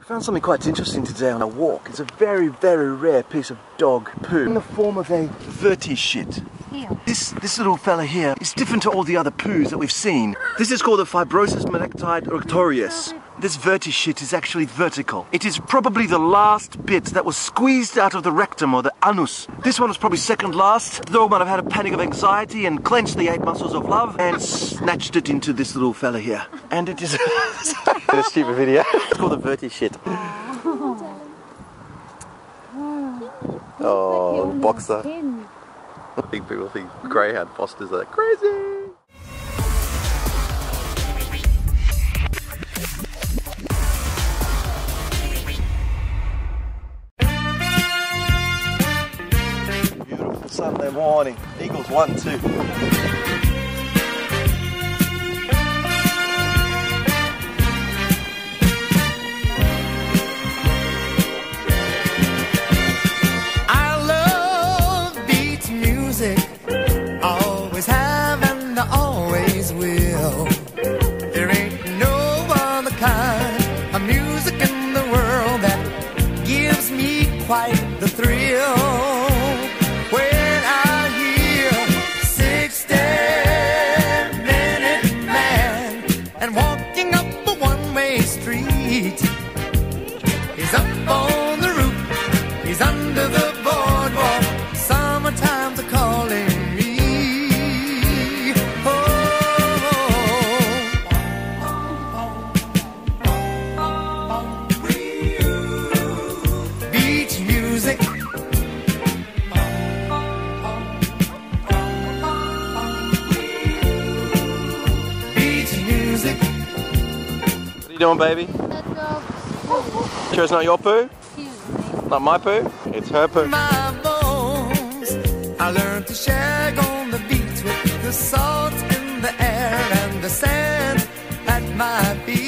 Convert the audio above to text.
Found something quite interesting today on a walk. It's a very, very rare piece of dog poo in the form of a Verti Shit. This little fella here is different to all the other poos that we've seen. This is called the fibrosis malactide rectorius. This Verti Shit is actually vertical. It is probably the last bit that was squeezed out of the rectum or the anus. This one was probably second last. The dog might have had a panic of anxiety and clenched the 8 muscles of love and snatched it into this little fella here. And it is a stupid video. It's called the Verti Shit. Oh, boxer. I think people think Greyhound fosters are crazy. Beautiful Sunday morning. Eagles 1-2. Always have and I always will. There ain't no other kind of music in the world that gives me quite the thrill. When I hear 60-minute man and walking up a one-way street, he's up on the roof, he's under the boardwalk, summertime's a calling. What are you doing, baby? Let's go. Sure it's not your poo? Not my poo? It's her poo. My bones, I learned to shag on the beach with the salt in the air and the sand at my feet.